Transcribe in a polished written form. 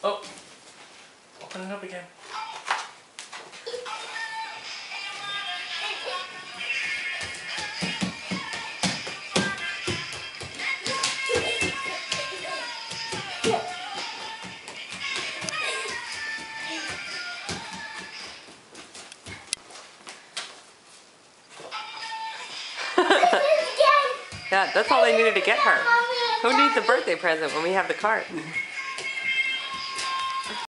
Oh! Open it up again. Yeah, that's all they needed to get her. Who needs a birthday present when we have the cart?